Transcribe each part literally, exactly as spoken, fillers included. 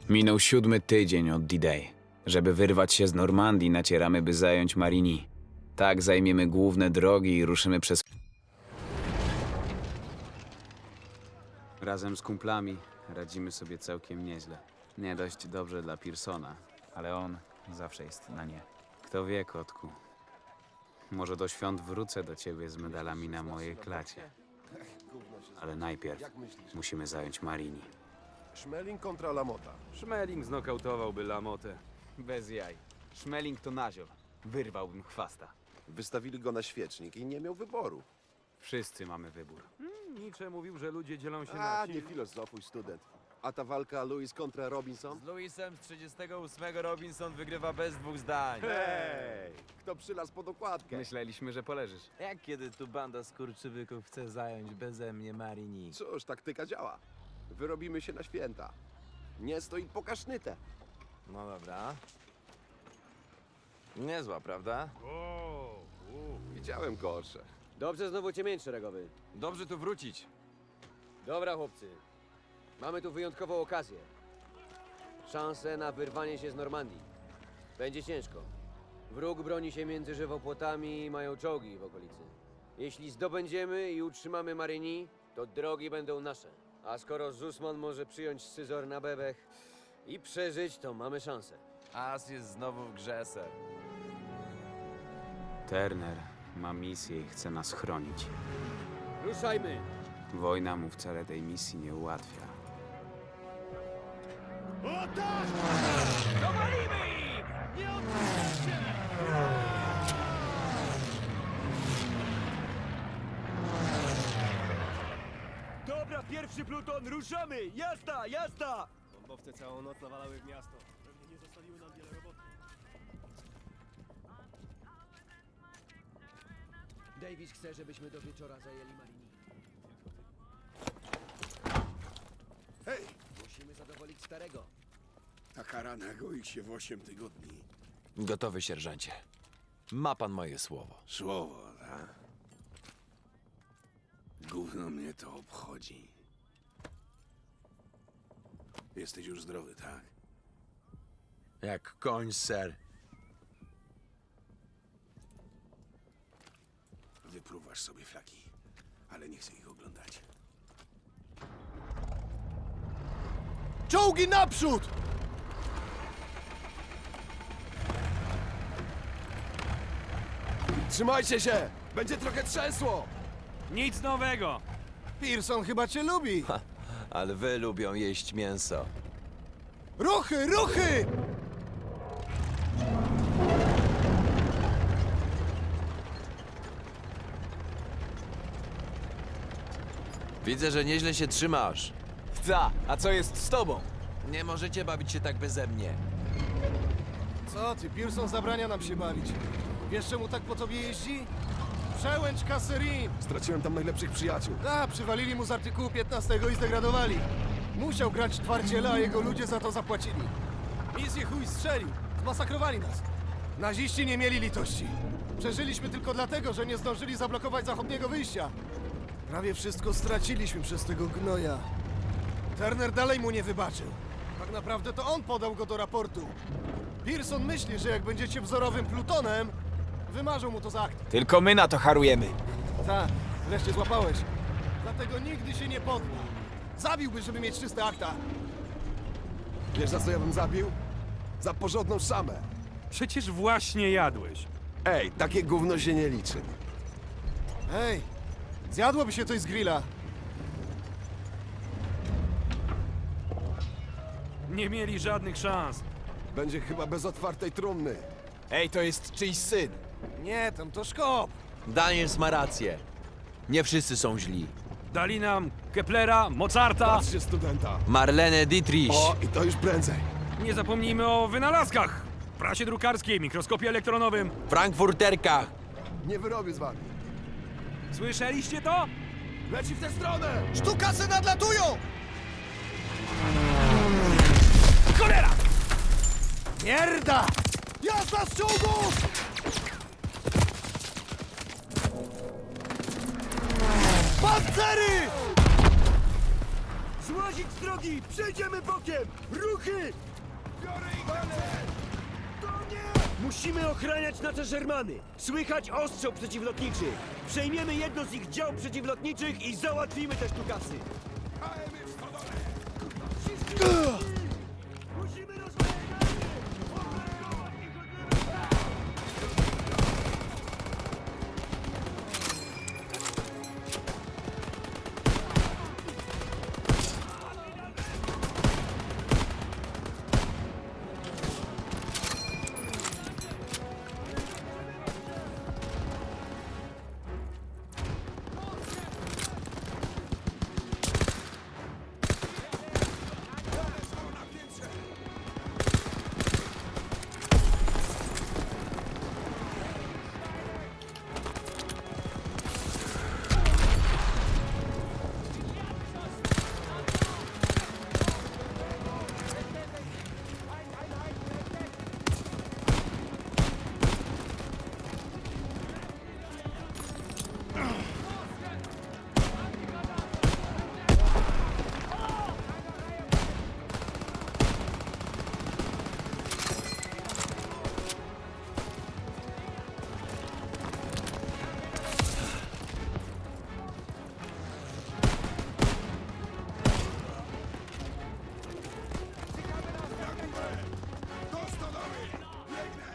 Minął siódmy tydzień od D-Day. Żeby wyrwać się z Normandii, nacieramy, by zająć Marigny. Tak zajmiemy główne drogi i ruszymy przez... Razem z kumplami radzimy sobie całkiem nieźle. Nie dość dobrze dla Pearsona, ale on zawsze jest na nie. Kto wie, kotku. Może do świąt wrócę do ciebie z medalami na mojej klacie. Ale najpierw musimy zająć Marigny. Schmeling kontra Lamota. Schmeling znokautowałby Lamotę. Bez jaj. Schmeling to nazior. Wyrwałbym chwasta. Wystawili go na świecznik i nie miał wyboru. Wszyscy mamy wybór. Hmm, Nietzsche mówił, że ludzie dzielą się A, na... nie filozofuj, student. A ta walka Lewis kontra Robinson? Z Lewisem z trzydziestego ósmego Robinson wygrywa bez dwóch zdań. Hej! Kto przylazł pod okładkę? Myśleliśmy, że poleżysz. Jak kiedy tu banda skurczybyków chce zająć beze mnie Marigny? Cóż, taktyka działa. Wyrobimy się na święta. Nie stoi pokasznyte. No dobra. Niezła, prawda? O, u. Widziałem gorsze. Dobrze znowu cię mieć szeregowy. Dobrze tu wrócić. Dobra, chłopcy. Mamy tu wyjątkową okazję. Szansę na wyrwanie się z Normandii. Będzie ciężko. Wróg broni się między żywopłotami i mają czołgi w okolicy. Jeśli zdobędziemy i utrzymamy Marigny, to drogi będą nasze. A skoro Zusman może przyjąć scyzor na bebech i przeżyć, to mamy szansę. As jest znowu w grze, ser. Turner ma misję i chce nas chronić. Ruszajmy! Wojna mu wcale tej misji nie ułatwia. Dobra, pierwszy pluton, ruszamy! Jazda, jazda! Bombowce całą noc nawalały w miasto. Pewnie nie zostawiły nam wiele roboty. Davis chce, żebyśmy do wieczora zajęli Marigny. Hej! Musimy zadowolić starego. Taka rana goi się w osiem tygodni. Gotowy, sierżancie. Ma pan moje słowo. Słowo, tak? Gówno mnie to obchodzi. Jesteś już zdrowy, tak? Jak koń, ser. Wypruwasz sobie flaki, ale nie chcę ich oglądać. Czołgi naprzód! Trzymajcie się! Będzie trochę trzęsło! Nic nowego! Pearson chyba cię lubi. Ale wy lubią jeść mięso. Ruchy, ruchy! Widzę, że nieźle się trzymasz. Ta, a co jest z tobą? Nie możecie bawić się tak beze mnie. Co ty, Pearson zabrania nam się bawić. Wiesz, czemu tak po tobie jeździ? Przełęcz Kasserin! Straciłem tam najlepszych przyjaciół. Da, przywalili mu z artykułu piętnastego i zdegradowali. Musiał grać twardziela, a jego ludzie za to zapłacili. Misję chuj strzelił. Zmasakrowali nas. Naziści nie mieli litości. Przeżyliśmy tylko dlatego, że nie zdążyli zablokować zachodniego wyjścia. Prawie wszystko straciliśmy przez tego gnoja. Turner dalej mu nie wybaczył. Tak naprawdę to on podał go do raportu. Pearson myśli, że jak będziecie wzorowym plutonem, wymarzą mu to za akt. Tylko my na to harujemy. Tak, wreszcie złapałeś. Dlatego nigdy się nie podda. Zabiłby, żeby mieć czyste akta. Wiesz, za co ja bym zabił? Za porządną szamę. Przecież właśnie jadłeś. Ej, takie gówno się nie liczy. Hej, zjadłoby się coś z grilla. Nie mieli żadnych szans. Będzie chyba bez otwartej trumny. Ej, to jest czyjś syn. Nie, tam to szkop. Daniels ma rację. Nie wszyscy są źli. Dali nam Keplera, Mozarta. Patrzcie, studenta. Marlene Dietrich. O, i to już prędzej. Nie zapomnijmy o wynalazkach. Prasie drukarskiej, mikroskopie elektronowym. Frankfurterkach. Nie wyrobię z wami. Słyszeliście to? Leci w tę stronę! Sztukasy nadlatują! Cholera! Mierda! Jazda z czołgów! Pancery! Zła Wyłazić z drogi! Przejdziemy bokiem! Ruchy! Biorę ich na cel! To nie! Musimy ochraniać nasze Shermany! Słychać ostrzał przeciwlotniczy! Przejmiemy jedno z ich dział przeciwlotniczych i załatwimy te sztukasy! Hajemy w stodole! Musimy rozmawiać! Opętować ich od Do stodoły! Biegnę!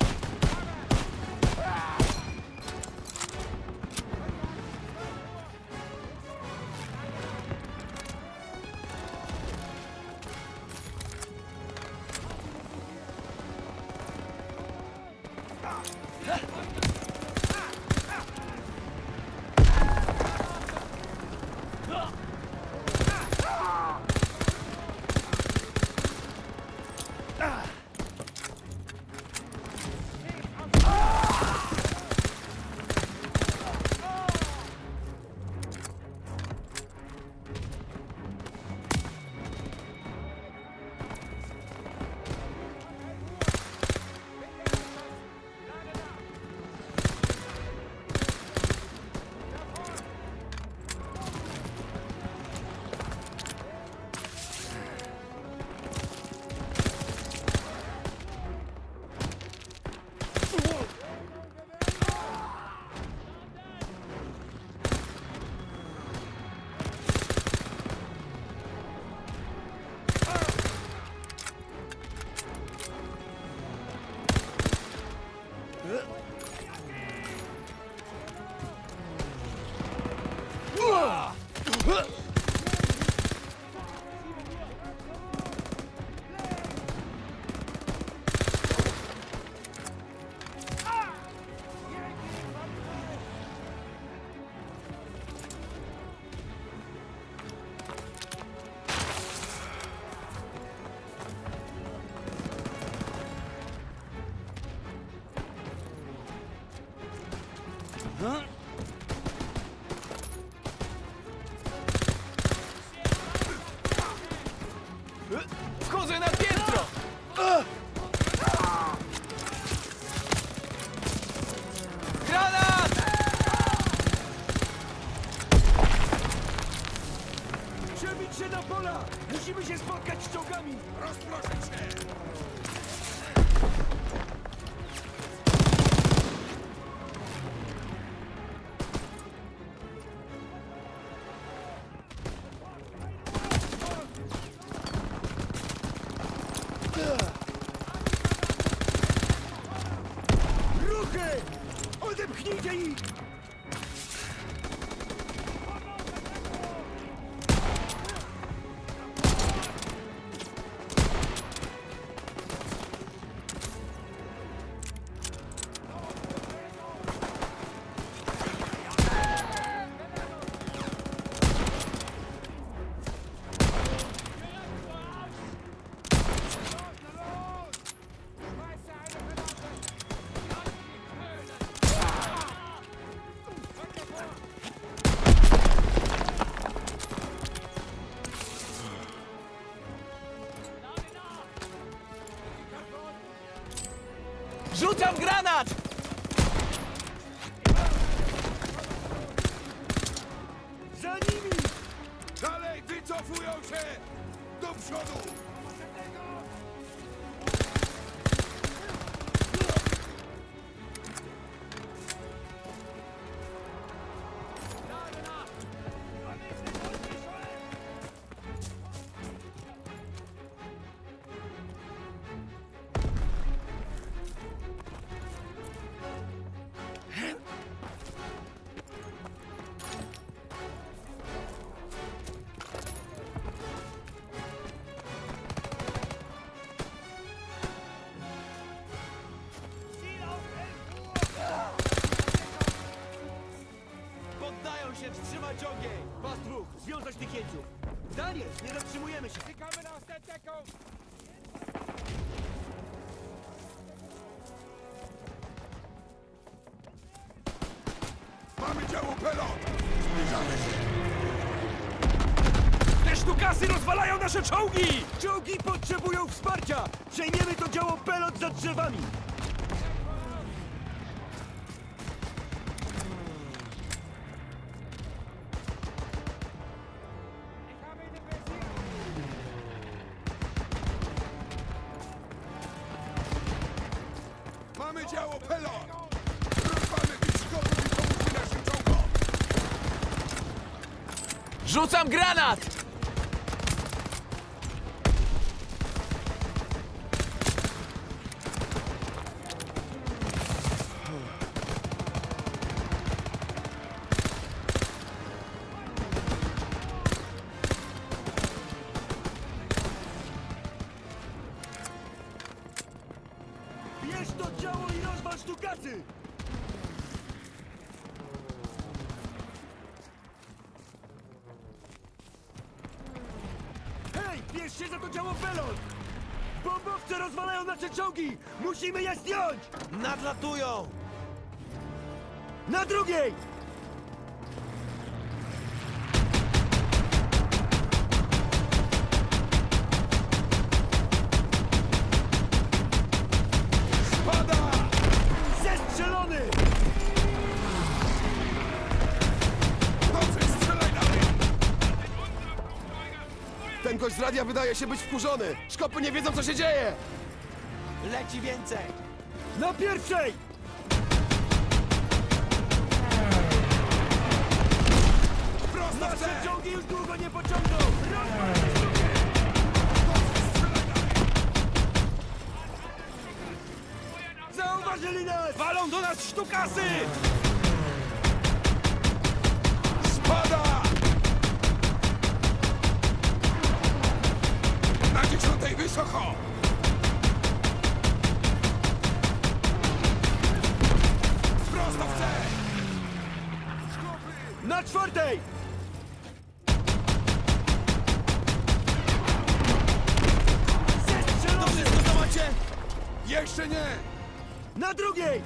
Wchodzę na piętro! Granat! Przebić się na pola! Musimy się spotkać z czołgami! Rozproszę się! Ruchy! Odepchnijcie ich! Rzucam granat! Za nimi! Dalej, wycofać Wycofują się! Do przodu! Poddają się, wstrzymać ogień! Pastruk, związać tych jeńców! Daniel, nie zatrzymujemy się! Czekamy na ostatniaką! Mamy działo pelot! Zbliżamy się! Te sztukasy rozwalają nasze czołgi! Czołgi potrzebują wsparcia! Przejmiemy to działo pelot za drzewami! Mamy działo pelot! Rozwalmy tych szkopów i pomóżmy naszym czołgom! Rzucam granat! Bierz to działo i rozwal sztukasy! Hej, bierz się za to działo pelot! Bombowce rozwalają nasze czołgi! Musimy je zdjąć! Nadlatują! Na drugiej! Spada! Zestrzelony! Dobrze, strzelaj dalej! Ten gość z radia wydaje się być wkurzony. Szkopy nie wiedzą, co się dzieje. Leci więcej! Na pierwszej! Prosto w Nasze cel! czołgi już długo nie pociągną! Rozwal te sztuki! Zauważyli nas! Walą do nas sztukasy! Spada! Na dziesiątej wysoko! Prosto w cel! Na czwartej! Zestrzelony! To wszystko co macie? Jeszcze nie! Na drugiej!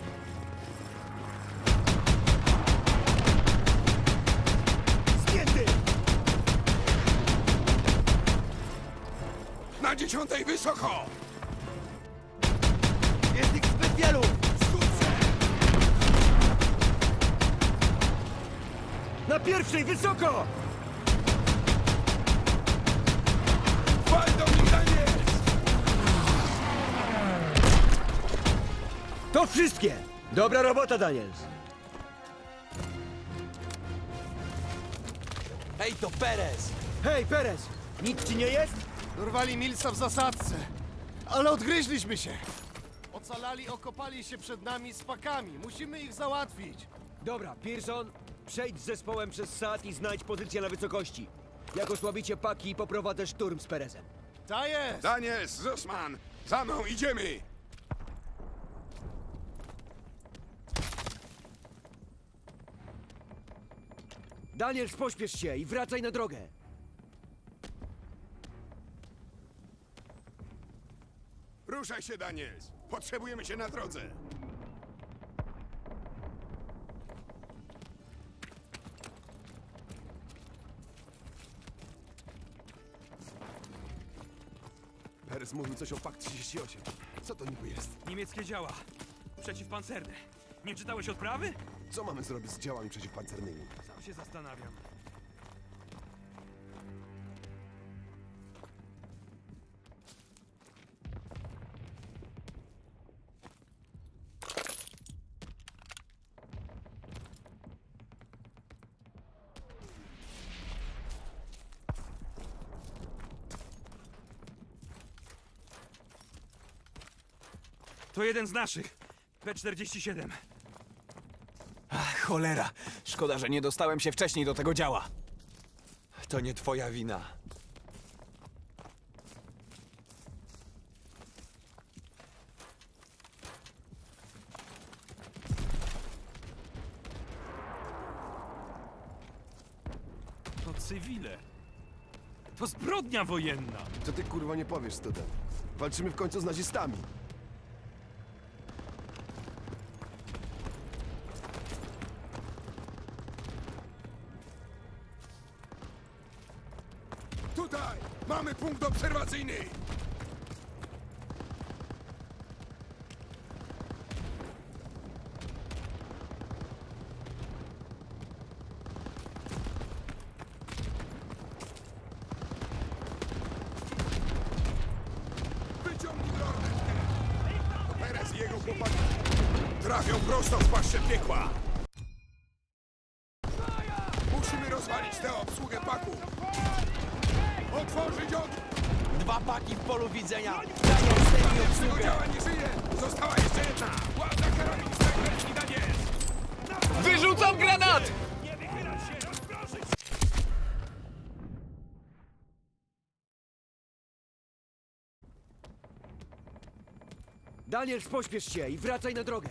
Zdjęty! Na dziesiątej wysoko! Jest ich zbyt wielu! Skutce! Na pierwszej wysoko! Wal do nich, Daniel! To wszystkie! Dobra robota, Daniels! Hej, to Perez! Hej, Perez! Nic ci nie jest? Dorwali Millsa w zasadzce, ale odgryźliśmy się. Ocalali okopali się przed nami z pakami. Musimy ich załatwić. Dobra, Pearson, przejdź z zespołem przez sad i znajdź pozycję na wysokości. Jak osłabicie paki, poprowadzę szturm z Perezem. Ta jest! Daniel, Zussman! Za mną idziemy! Daniels, pośpiesz się i wracaj na drogę. Ruszaj się, Daniels! Potrzebujemy się na drodze! Perez mówił coś o Pakt trzydzieści osiem. Co to niby jest? Niemieckie działa. Przeciwpancerne. Nie czytałeś odprawy? Co mamy zrobić z działami przeciwpancernymi? Sam się zastanawiam. To jeden z naszych. P czterdzieści siedem. Ach, cholera. Szkoda, że nie dostałem się wcześniej do tego działa. To nie twoja wina. To cywile. To zbrodnia wojenna. Co ty kurwa nie powiesz, student? Walczymy w końcu z nazistami. Tutaj! Mamy punkt obserwacyjny! Wyciągnij lornetkę! To Perez i jego chłopaki trafią prosto w paszczę piekła! Musimy rozwalić tę obsługę paków! Otworzyć ogień! Dwa paki w polu widzenia! Tego działa nie żyje! Została jeszcze jedna! Władza karabin snajperski na nie! Wyrzucam granat! Nie wychylać się! Rozproszyć! Daniels, pośpiesz się i wracaj na drogę.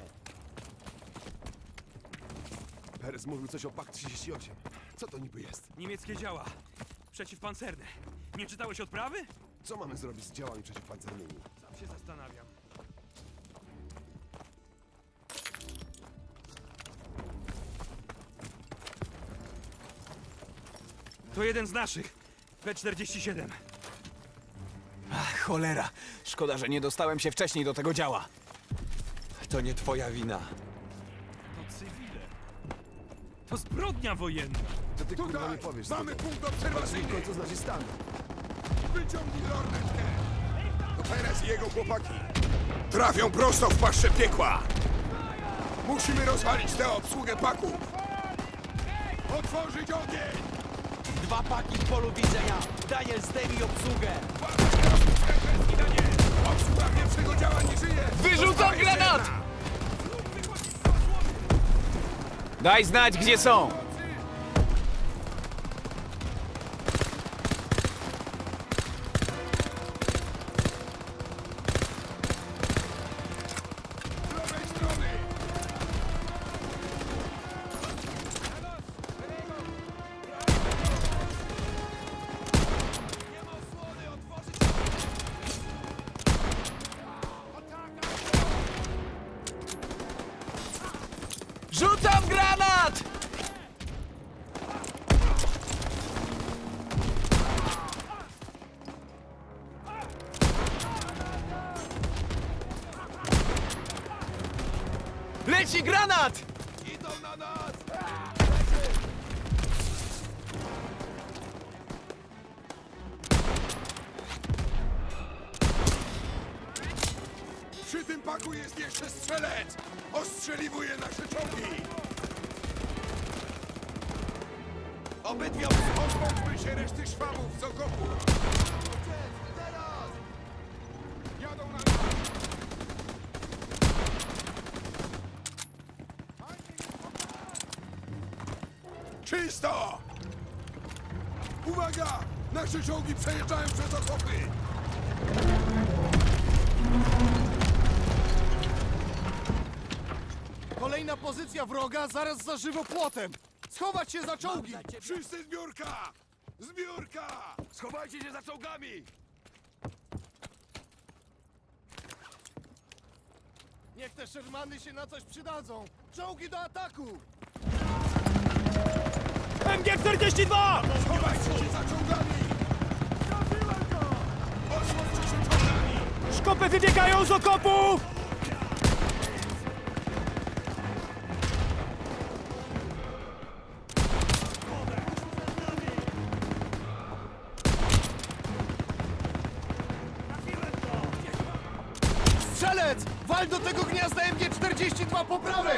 Perez mówił coś o Pak trzydzieści osiem. Co to niby jest? Niemieckie działa. Przeciwpancerne. Nie czytałeś odprawy? Co mamy zrobić z działami przeciwpancernymi? Sam się zastanawiam. To jeden z naszych. P czterdzieści siedem. Ach, cholera. Szkoda, że nie dostałem się wcześniej do tego działa. To nie twoja wina. To cywile. To zbrodnia wojenna. Co ty kurwa nie Tutaj! powiesz, Mamy student? punkt Walczymy w obserwacyjny! końcu z nazistami. Wyciągnij lornetkę! To Perez i jego chłopaki trafią prosto w paszczę piekła! Musimy rozwalić tę obsługę paków! Otworzyć ogień! Dwa paki w polu widzenia! Daniel, zdejmij obsługę! Władza karabin snajperski na nie! Obsługa pierwszego działa nie żyje! Wyrzucam Została jeszcze granat! jedna! Daj znać, gdzie są! Z lewej strony! Rzucam granat! Leci granat! Idą na nas! Przy tym paku jest jeszcze strzelec! Ostrzeliwuje nasze czołgi! Obydwie pozbądźmy się reszty szwabów z okopu! Jadą na nas! Czysto! Uwaga! Nasze czołgi przejeżdżają przez okopy! Kolejna pozycja wroga zaraz za żywopłotem! Schować się za czołgi! Wszyscy zbiórka! Zbiórka! Schowajcie się za czołgami! Niech te Shermany się na coś przydadzą! Czołgi do ataku! M G czterdzieści dwa! Schowajcie się za czołgami! Osłońcie się czołgami! Szkopy wybiegają z okopu! Strzelec! Wal do tego gniazda M G czterdzieści dwa po prawej!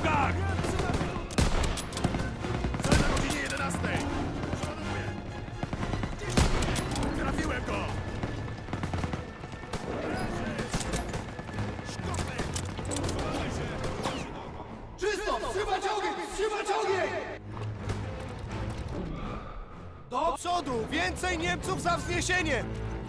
czołgach! Cel na godzinie jedenastej! Przeładowuję! Trafiłem go! Czysto! Trzymać ogień! Trzymać ogień! Do przodu! Więcej Niemców za wzniesienie!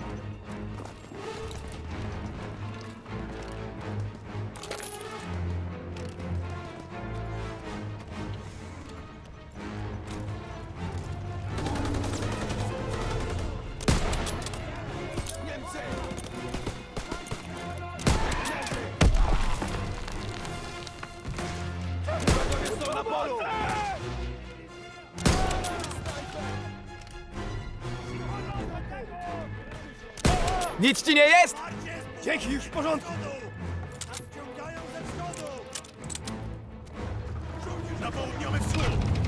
Nic ci nie jest? Dzięki, już w porządku! Na południowy wschód!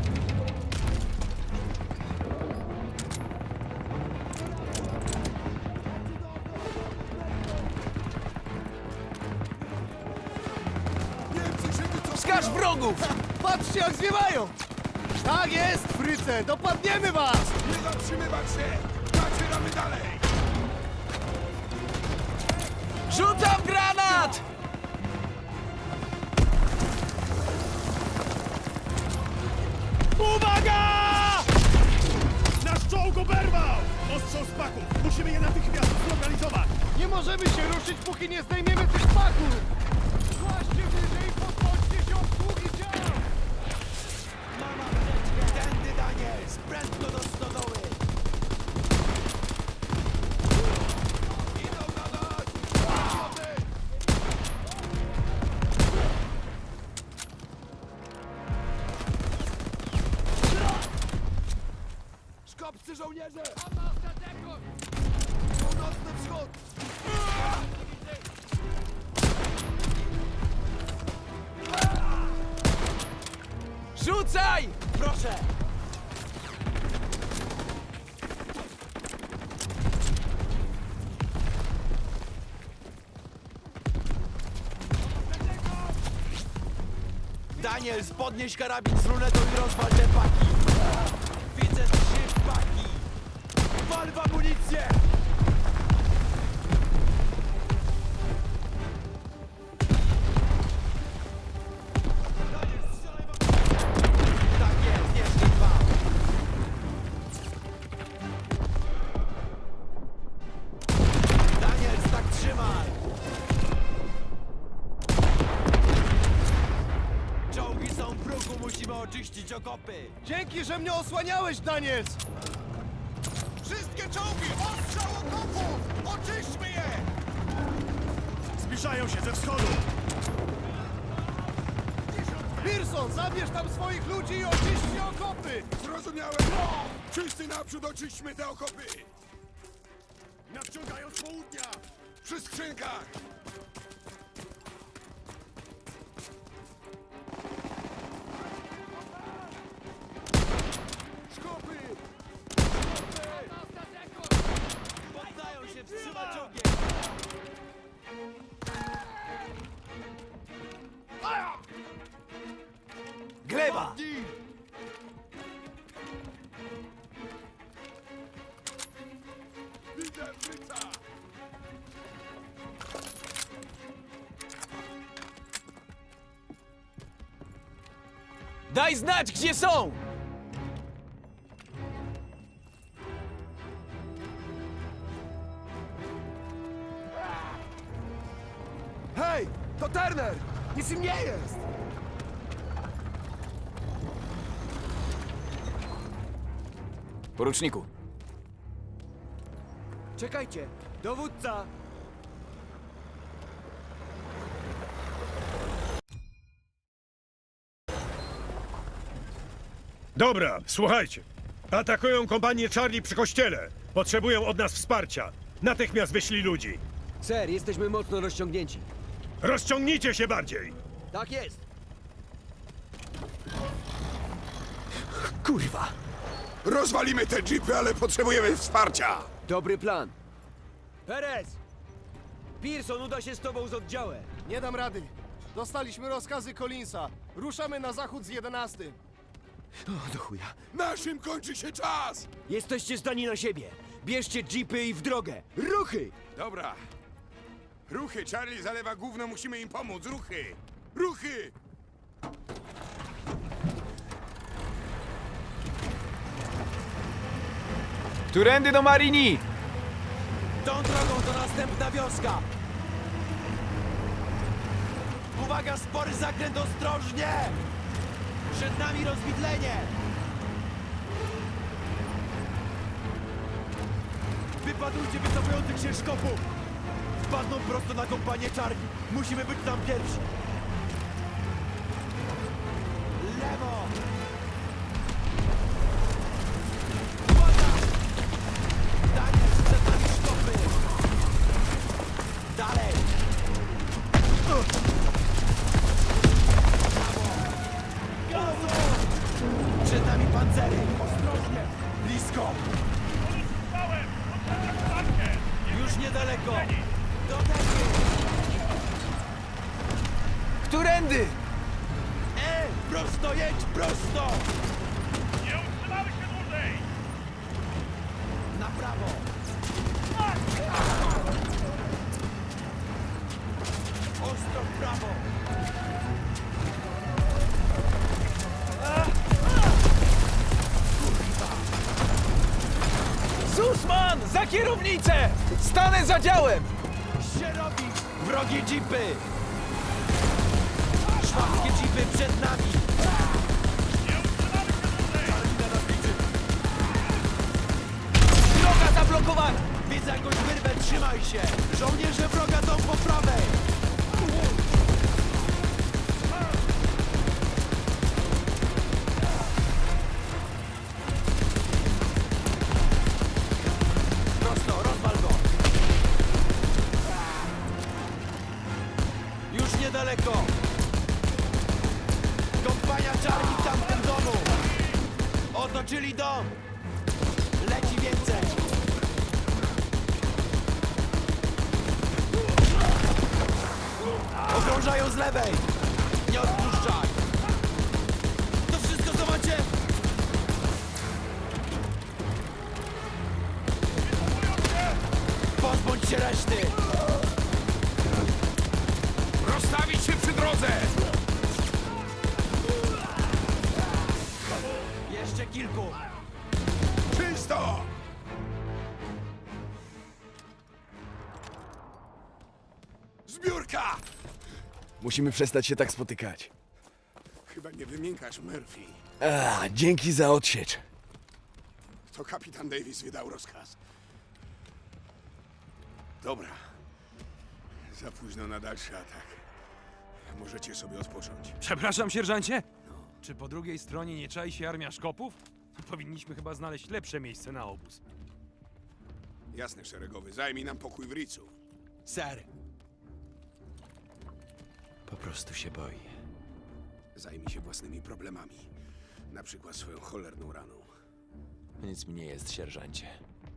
Wskaż wrogów! Patrzcie, jak zwiewają! Tak jest, Fryce! Dopadniemy was! Nie zatrzymywać się! Zaczynamy dalej! Rzucam granat! Uwaga! Nasz czołg oberwał! Ostrzał z paków! Musimy je natychmiast zlokalizować! Nie możemy się ruszyć, póki nie zdejmiemy tych paków! Właśnie wyżej, podchodźcie się obsługi dział! Tędy, Daniel! Spręt go do stodoły! Szkopcy żołnierze! Północny wschód! Rzucaj! Proszę! Daniel, podnieś karabin z lunetą i rozwal te paki! Widzę trzy paki! Wal w amunicję! Daniel, strzelaj w amunicję! Tak jest, jeszcze dwa! Daniel, tak trzymaj! Czołgi są w bruku, musimy oczyścić okopy! Dzięki, że mnie osłaniałeś, Daniels! Wszystkie czołgi! Ostrzał okopów! Oczyśćmy je! Zbliżają się ze wschodu! Pearson, zabierz tam swoich ludzi i oczyśćcie okopy! Zrozumiałem! Wszyscy naprzód oczyśćmy te okopy! Nadciągają z południa! Przy skrzynkach! Szkopy! Poddają się, wstrzymać ogień! Gleba! Widzę Fryca! Daj znać, gdzie są! Hej, to Turner! Nic im nie jest! Poruczniku, Czekajcie! Dowódca! Dobra, słuchajcie. Atakują kompanię Charlie przy kościele. Potrzebują od nas wsparcia. Natychmiast wyślij ludzi. Ser, jesteśmy mocno rozciągnięci. Rozciągnijcie się bardziej. Tak jest! kurwa! Rozwalimy te jeepy, ale potrzebujemy wsparcia! Dobry plan. Perez! Pearson uda się z tobą z oddziałem. Nie dam rady. Dostaliśmy rozkazy Collinsa. Ruszamy na zachód z jedenastym. O, do chuja. Naszym kończy się czas! Jesteście zdani na siebie. Bierzcie jeepy i w drogę. Ruchy! Dobra. Ruchy, Charlie zalewa gówno, musimy im pomóc. Ruchy! Ruchy! Którędy do Marini! Tą drogą to następna wioska! Uwaga, spory zakręt, ostrożnie! Przed nami rozwidlenie! Wypadujcie wycofujących się szkopów! Wpadną prosto na kompanię Charlie! Musimy być tam pierwsi! Lewo! Uwaga! Daniel, przed nami szkopy! Dalej! Gazu! Przed nami pancery! Ostrożnie! Blisko! Już niedaleko! Do tego! Którędy? E! Prosto jedź! Prosto! Nie utrzymamy się dłużej! Na prawo! Ostro w prawo! Susman! Za kierownicę! Stanę za działem! Się robi! Wrogie jeepy! Szwabskie jeepy przed nami! Droga zablokowana! Widzę jakąś wyrwę, trzymaj się! Żołnierze wroga są po prawej! Prosto, rozwal go! Już niedaleko! Kompania Charlie w tamtym domu! Otoczyli dom! Leci więcej! Okrążają z lewej! Nie odpuszczaj! To wszystko, co macie? Pozbądź się reszty! Rozstawić się przy drodze! Jeszcze kilku! Czysto! Zbiórka! Musimy przestać się tak spotykać. Chyba nie wymiękasz, Murphy. A, dzięki za odsiecz. To kapitan Davis wydał rozkaz. Dobra. Za późno na dalszy atak. Możecie sobie odpocząć. Przepraszam, sierżancie? Czy po drugiej stronie nie czai się armia szkopów? Powinniśmy chyba znaleźć lepsze miejsce na obóz. Jasne, szeregowy. Zajmij nam pokój w Ricu. Ser! Po prostu się boi. Zajmij się własnymi problemami. Na przykład swoją cholerną raną. Nic mi nie jest, sierżancie.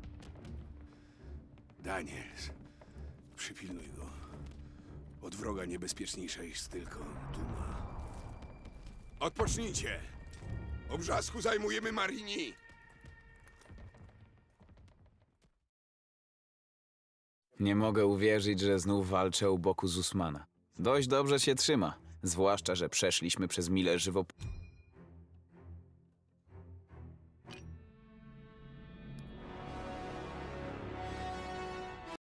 Daniels, przypilnuj go. Od wroga niebezpieczniejsza jest tylko duma. Odpocznijcie! Obrzasku zajmujemy Marini! Nie mogę uwierzyć, że znów walczę u boku Zusmana. Dość dobrze się trzyma, zwłaszcza, że przeszliśmy przez mile żywo...